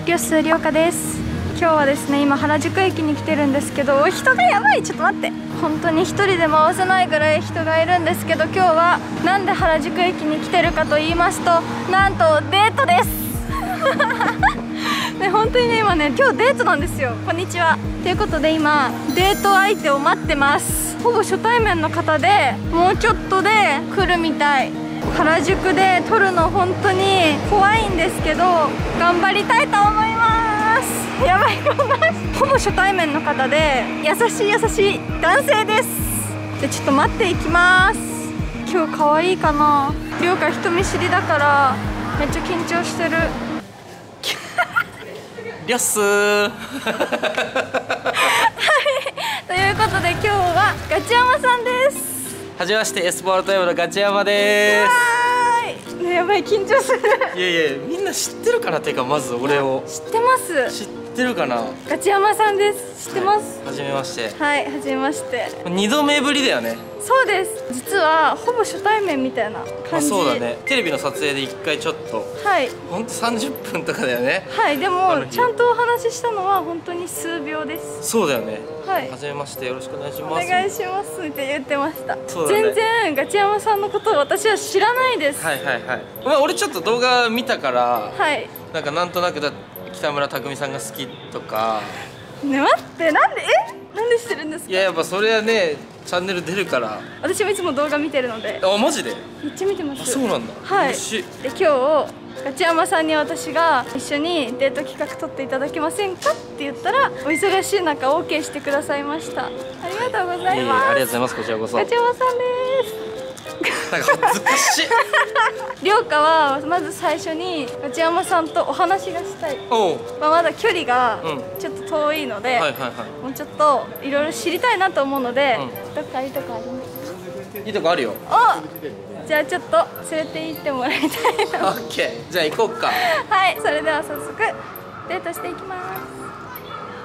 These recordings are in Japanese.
リョスリョカです。今日はですね、今原宿駅に来てるんですけど、人がやばい。ちょっと待って、本当に一人で回せないぐらい人がいるんですけど、今日はなんで原宿駅に来てるかと言いますと、なんとデートですね、本当にね、今ね、今日デートなんですよ。こんにちは。ということで今デート相手を待ってます。ほぼ初対面の方で、もうちょっとで来るみたい。原宿で撮るの本当に怖いんですけど、頑張りたいと思います。やばい、こんなほぼ初対面の方で、優しい男性です。じゃあちょっと待っていきます。今日可愛いかな。りょうか人見知りだからめっちゃ緊張してる。 りょっすーはい、ということで今日はガチヤマさんです。 はじめまして、エスポールタイムのガチヤマでーす。ね、やばい、緊張する。 いやいや、みんな知ってるかな。てかまず俺を知ってます。 知ってるかな。 ガチヤマさんです。知ってます。 はじめまして。 はい、はじめまして。 2度目ぶりだよね。 そうです。実はほぼ初対面みたいな感じ。 そうだね。テレビの撮影で1回ちょっと、 はい、 ほんと30分とかだよね。 はい、でもちゃんとお話ししたのは本当に数秒です。 そうだよね。 はい、 はじめまして、よろしくお願いします。 お願いしますって言ってました。 そうだね。 全然ガチヤマさんのことを私は知らないです。 はいはいはい。まあ俺ちょっと動画見たから、 はい、 なんとなく北村匠海さんが好きとか。 ね、待って、なんでしてるんですか。 いや、やっぱそれはね、チャンネル出るから。 私もいつも動画見てるので。 あ、マジでめっちゃ見てます。 あ、そうなんだ。 はい。 嬉しい。 で、今日ガチヤマさんに私が一緒にデート企画撮っていただけませんかって言ったら、お忙しい中 OK してくださいました。ありがとうございます。 ありがとうございます。こちらこそ。 ガチヤマさんです。 なんか恥ずかしい。 りょうかはまず最初にガチヤマさんとお話がしたい。 おう。 まだ距離がちょっと遠いので、もうちょっといろいろ知りたいなと思うので、どっかいいとこありますか。 いいとこあるよ。 お、じゃあちょっと連れて行ってもらいたいな。 オッケー。じゃあ行こうか。 はい、それでは早速デートしていきます。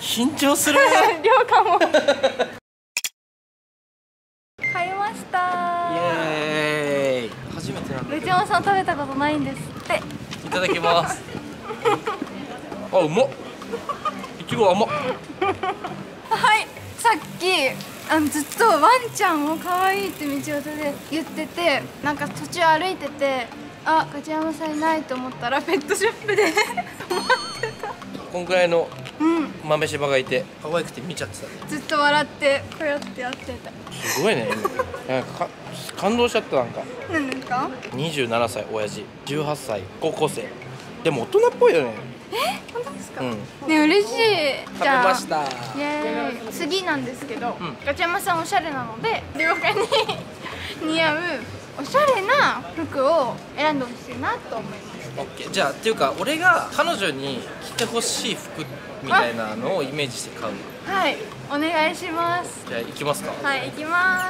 緊張する。 りょうかも。買いました。 イエーイ。初めてなんだ。 ガチヤマさん食べたことないんですって。 いただきます。あ、うまっ。いちご甘っ。 はい、さっきずっとワンちゃんを可愛いって道端で言ってて、なんか途中歩いてて、あ、ガチヤマさんいないと思ったらペットショップで待ってた。 こんくらいの豆柴がいて可愛くて見ちゃってたね。 ずっと笑ってこうやってやってた。 すごいね。なんか感動しちゃった。なんか何ですか。 27歳親父、18歳高校生。でも大人っぽいよね。 本当ですか。 うん。 ね、嬉しい。 食べました。 イエーイ。次なんですけど、ガチヤマさんおしゃれなので、りょうかに似合うおしゃれな服を選んでほしいなと思います。 オッケー。じゃあっていうか、俺が彼女に着てほしい服みたいなのをイメージして買う。 はい、お願いします。 じゃあ行きますか。 はい、行きます。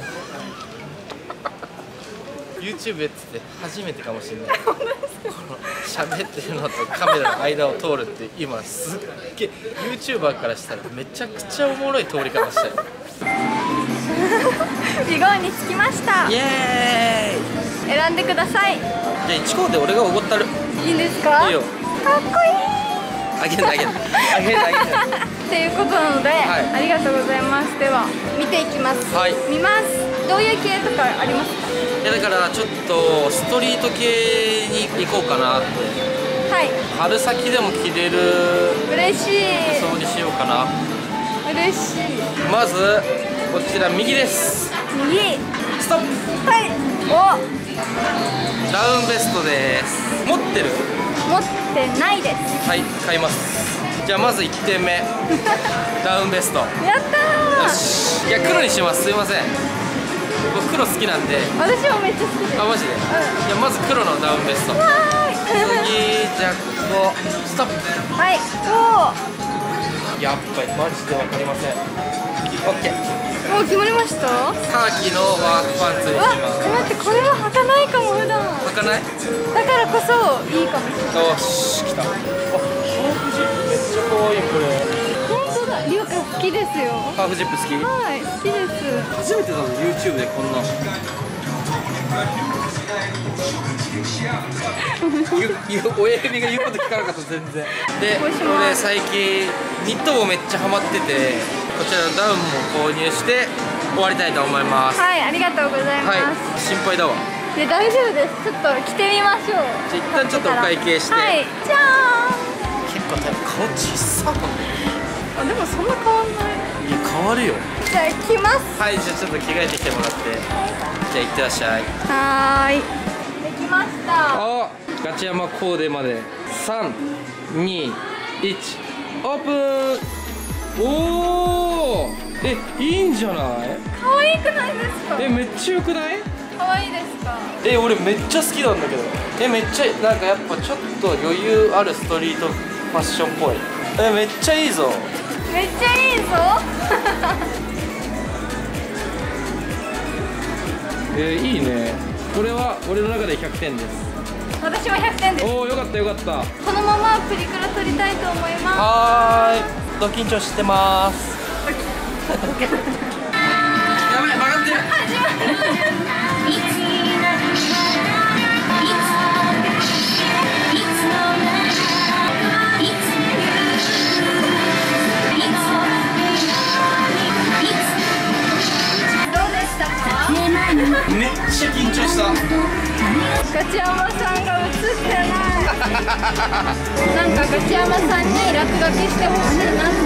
YouTube っつって初めてかもしれない。この喋ってるのとカメラの間を通るって今すっげえ YouTuber からしたらめちゃくちゃおもろい通り方したよ。 ビゴーに着きました。 イエーイ。 選んでください。 じゃあ1個で俺がおごったる。 いいんですか。 いいよ。 かっこいい。 あげる。 っていうことなので、ありがとうございます。では見ていきます。 はい。 見ます。どういう系とかありますか。 いや、だからちょっとストリート系に行こうかなって。 はい。 春先でも着れる。 嬉しい。 そうにしようかな。 嬉しい。 まずこちら右です。 右。 ストップ。 はい。お。 ダウンベストです。持ってる？ 持ってないです。 はい、買います。じゃあまず1点目。ダウンベスト。 やったー。 よし。いや、黒にします。すいません。僕黒好きなんで。 私もめっちゃ好きです。 あ、マジで。いや、まず黒のダウンベスト。次、じゃあここストップ。 はい。おお。 やっぱりマジでわかりません。オッケー。 もう決まりました。 カーキのワークパンツにします。 待って、これは履かないかも。普段履かない？ だからこそいいかもしれない。 よし、来た。あ、ハーフジップめっちゃ可愛いこれ。 本当だ。りょうか好きですよ。 ハーフジップ好き？ はい、好きです。 初めてだの YouTube でこんな。 親指が言うこと聞かなかった全然で、俺最近ニット帽めっちゃハマってて、こちらのダウンも購入して終わりたいと思います。 はい、ありがとうございます。 はい、心配だわ。 いや、大丈夫です。ちょっと着てみましょう。 じゃあ一旦ちょっとお会計して。 はい、じゃーん。 結構多分顔小さくない？ あ、でもそんな変わんない。 いや、変わるよ。 じゃあ行きます。 はい、じゃあちょっと着替えてきてもらって。じゃあ行ってらっしゃい。 はーい。できました。 あ、ガチ山コーデまで3、2、1、オープン。おお、いいんじゃない？ 可愛くないですか？ めっちゃ良くない？ 可愛いですか？ 俺めっちゃ好きなんだけど。めっちゃなんかやっぱちょっと余裕あるストリートファッションっぽい。めっちゃいいぞ。 めっちゃいいぞ。 いいね。これは俺の中で100点です。 私も100点です。 おお、よかったよかった。 このままプリクラ撮りたいと思います。 はーい。ド緊張してます。やばい、曲がってる。めっちゃ緊張した。 ガチ山さんが映ってない。なんかガチ山さんに落書きしてほしいなって。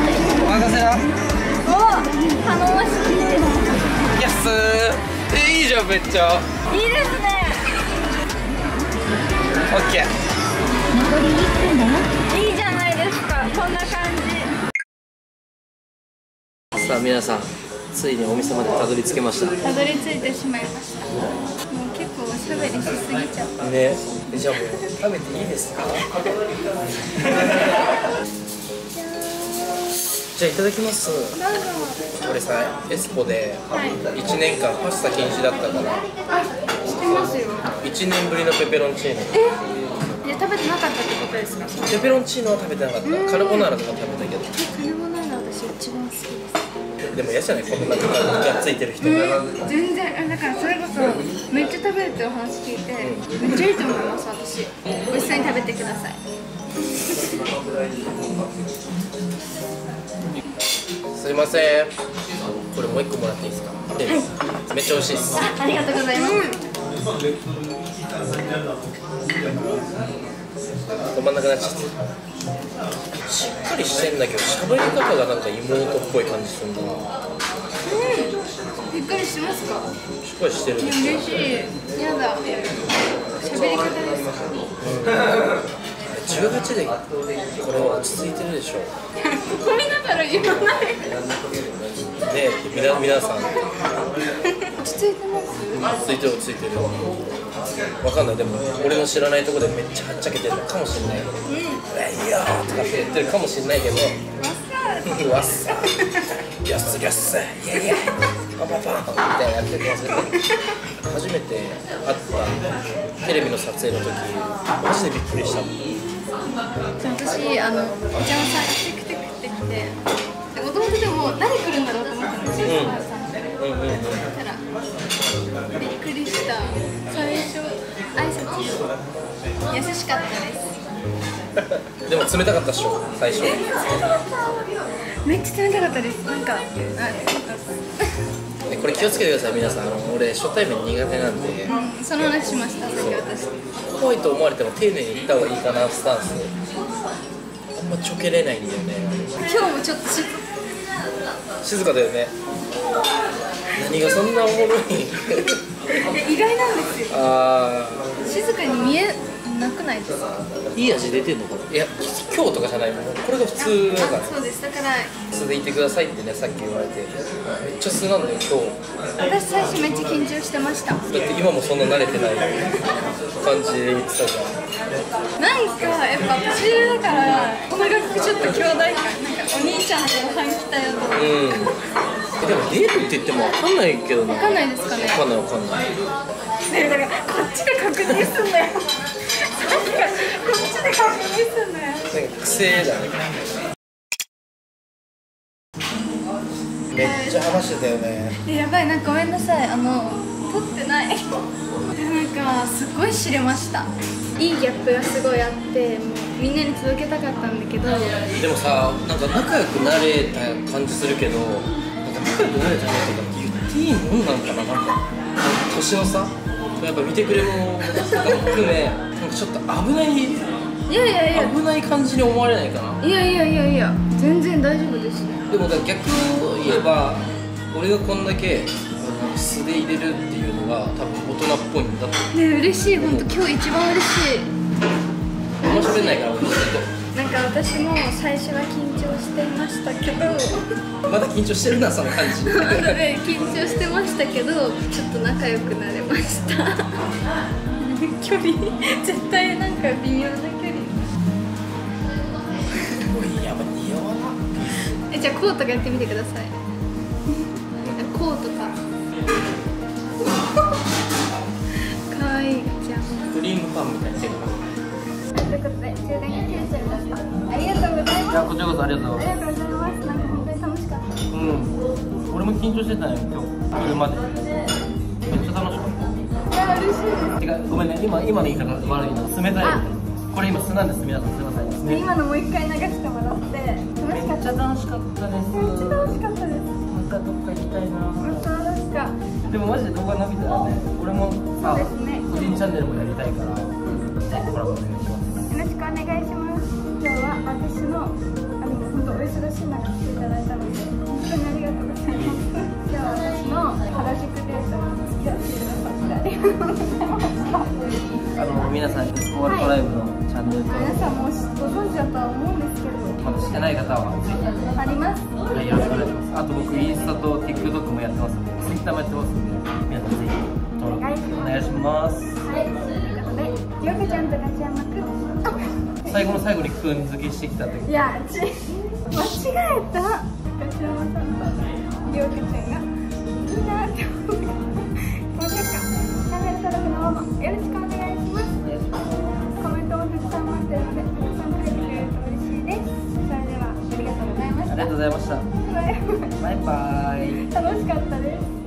任せな。 お、頼もしいです。 やっすー。いいじゃん、めっちゃいいですね。 オッケー。 残り1分だよ。いいじゃないですか、こんな感じ。 さあ皆さん、ついにお店までたどり着けました。 たどり着いてしまいました。もう結構おしゃべりしすぎちゃったね。じゃあもう食べていいですか？じゃあいただきます。 どうぞ。 俺さ、エスポで1年間パスタ禁止だったから。 あ、知ってますよ。 1年ぶりのペペロンチーノ。 いや、食べてなかったってことですか？ ペペロンチーノは食べてなかった。カルボナーラとか食べたけど。 カルボナーラ私一番好きです。 でも嫌じゃない、こんながっついてる人。 全然、だからそれこそめっちゃ食べるってお話聞いて、めっちゃいいと思います。私ご一緒に食べてください。 すいません、これもう1個もらっていいですか？めっちゃ美味しいです。 ありがとうございます。 止まんなくなっちゃった。しっかりしてんだけど、喋り方がなんか妹っぽい感じするんだな。 びっくりしますか？ しっかりしてるでしょ。 嬉しい。やだ。喋り方です。 18でこれは落ち着いてるでしょ。 ここ見ながら言わない。 ね、皆さん。 落ち着いてます。 落ち着いてる落ち着いてる。わかんない、でも俺の知らないところでめっちゃはっちゃけてるのかもしれない。いやーとかって言ってるかもしれないけど。わっさー。よっすよっす。いやいや。パパパンみたいなやっててますけど。初めて会ったテレビの撮影の時、マジでびっくりしたもん。 私、お茶をさ、テクテクってきて、もともとでも誰来るんだろうと思ったんですよ。だからびっくりした。最初挨拶優しかったです。 でも冷たかったっしょ、最初。 めっちゃ冷たかったです。なんか、 これ気をつけてください皆さん。俺初対面苦手なんで、 その話しました。私怖いと思われても丁寧に言った方がいいかなスタンス。あんまちょけれないんだよね。 今日もちょっと静かだよね。何がそんなおもろい意外なんですよ。静かに見えなくないですか？ いい味出てんのかな。いや、今日とかじゃないもん。これが普通だから。 そうです。だから素でいてくださいってね、さっき言われて。めっちゃ素なんだよ今日。 私最初めっちゃ緊張してました。 だって今もそんな慣れてない感じで言ってたじゃん。 なんかやっぱ年上だからこの学校ちょっと兄弟感、なんかお兄ちゃんとご飯来たよとか。 でもデートって言っても分かんないけどね。 分かんないですかね。 分かんない分かんない。 ね、だからこっちで確認すんだよ。こっちで確認すんだよ。 なんか癖だね。めっちゃ話してたよね。 やばい、なんかごめんなさい、撮ってない。なんかかすっごい知れました。いいギャップがすごいあって、もうみんなに届けたかったんだけど。 でもさ、なんか仲良くなれた感じするけど、なんか仲良くなれたねとかって言っていいもんなんかな。なんか年の差やっぱ見てくれもとかも含め、なんかちょっと危ない、 いやいやいや、 危ない感じに思われないかな。 いやいやいやいや、全然大丈夫ですね。 でもだから逆を言えば、俺がこんだけ素で入れるっていうのが多分大人っぽいんだと。 ね、嬉しい、本当今日一番嬉しい。 あんま喋んないから俺ずっなんか私も最初は緊張していましたけどとまだ緊張してるな、その感じ。 緊張してましたけど、ちょっと仲良くなれました距離絶対なんか微妙な距離。 やばい、似合わな。 じゃあコートがやってみてください。コートかかわいいじゃん。 クリームパンみたいな手が。 ということで充電が切れちゃいました。ありがとうございます。 じゃあこちらこそありがとうございます。 ありがとうございます。なんか本当に楽しかった。 俺も緊張してたんよ今日車で。めっちゃ楽しかった。 いや嬉しいです。 てかごめんね、今の言い方悪いの、冷たい。これ今素なんです、皆さんすいません。 で今のもう一回流してもらって楽しかった。 めっちゃ楽しかったです。 めっちゃ楽しかったです。 またどっか行きたいな。 また確か。 でもマジで動画伸びたらね、俺もさ、 そうですね、 個人チャンネルもやりたいから、コラボお願いします。 よろしくお願いします。今日は私の本当お忙しい中来ていただいたので本当にありがとうございます。今日は私の原宿デートに付き合ってくださってありがとうございました。 皆さん、スコアルトライブのチャンネル登録、 皆さんもご存知だとは思うんですけど、 まだしてない方はぜひあります。 はい、よろしくお願いします。あと僕インスタと TikTok もやってますんで、Twitter もやってますんで、皆さんぜひ登録お願いします。 はい、ということで、りょうかちゃんとガチヤマくん。 最後の最後にくん付けしてきたという。 いや、間違えた。ガチヤマさんとりょうかちゃんがいいなって思って。もうちょっとチャンネル登録の方もよろしくお願いします。コメントもたくさん待ってるので、たくさん書いてくれると嬉しいです。それではありがとうございました。 ありがとうございました。バイバイ。 楽しかったです。